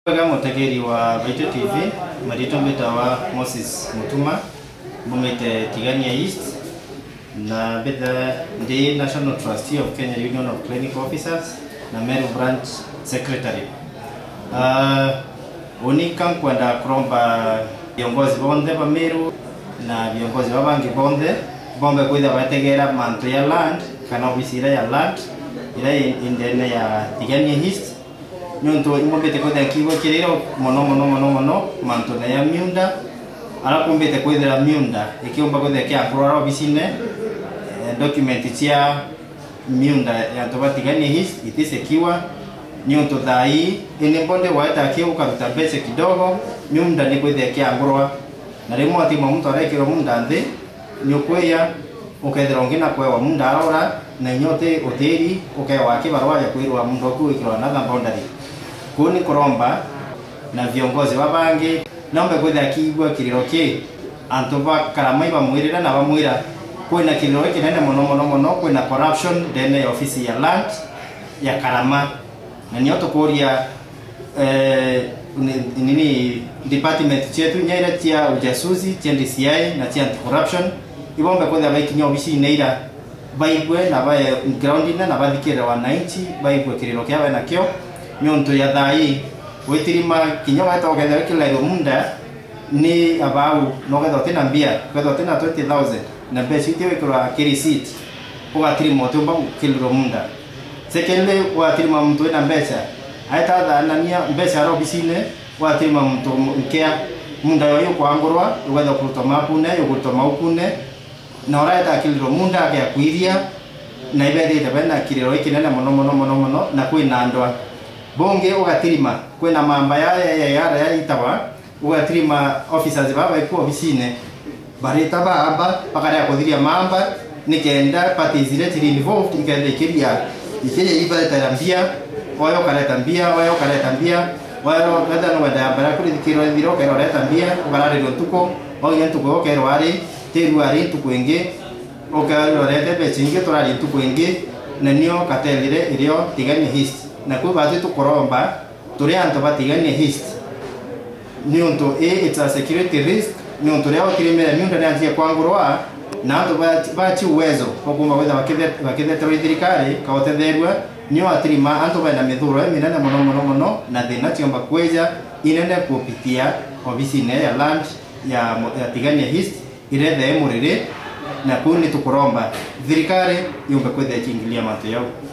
Kama mutegeri wa Baito TV, marito mbetawa Moses Mutuma, bumete Tigania East, na beta the National Trustee of Kenya Union of Clinical Officers, na Meru Branch Secretary. Unika kwenda kuromba viongozi bonde ba Meru na viongozi babangi bombe kwenda bategera manto ya land, kana ofisira ya land, ila indene ya Tigania East. Nyonto imbete kwenda kigo kirero mono manto na ya miunda ala kumbete kwenda miunda ikiomba kwenda kia prora obisine document tia miunda ya Tigania East itise kiwa nyonto dai ene bonde waita kiu karuta bese kidogo miunda ni kwenda kia ngorwa na remo ati mtu arekero munda ande nyokweya ukethera ngina kwa munda arora na nyote hoteli ukewa kibarua ya kwirwa mundu ku ikirwa na boundary kuni kuromba na viongozi babangi nombe kwenda kigwa kiriro ki antoba karamai bamwirira na bamwira kwina kiriro kinene mono kwina corruption dene ofisi ya land ya Karama na nyoto koria nini department chetu nyaira tia ujasuzi tia DCI na tia corruption ibombe kwenda baikinyo ofisi neira baigwe na bae ground na badikira wananchi baigwe kiriro kya na kyo nyonto ya dai wetirima kinyoga tokeza kila munda ni abau nogedo tena mbia kwedo tena 20,000 na besi tiwe kwa receipt kwa tirimo tumba kilo munda sekele kwa tirima mtu na mbesa aita da nania mbesa ro bisine kwa tirima mtu mkea munda yoyo kwa ngorwa ugedo kutoma kune yokutoma ukune na oraita kilo munda ya kuiria na ibede tabana kilo ikinene mono na kwina ndoa bonge ugatirima kwena mamba ya itawa ugatirima officers baba iko ofisine bareta baba pakara ya kudhiria mamba nikenda pati zile tiri involved ikende kiria iba tarambia wayo kaleta mbia wayo kada no wada bara kuri dikiro ndiro kero leta mbia ugarare ntuko wayo ntuko kero ari teru ari tukwenge okaro leta bechinge torari tukwenge na nio katelire irio Tigania East na kwa baadhi tukoromba turi anto Tigania East nyonto it's a security risk nyonto leo kilimera miunda nyanzi kwa ngorwa na anto bachi uwezo kwa wenda wakede terikali kawatenderwa nyo atrima anto bana medhuro minana mono na dena tiomba kweja inene kupitia ofisine ya land ya Tigania East ile murire na kuni tukoromba thirikari yomba kwenda kingilia mato yao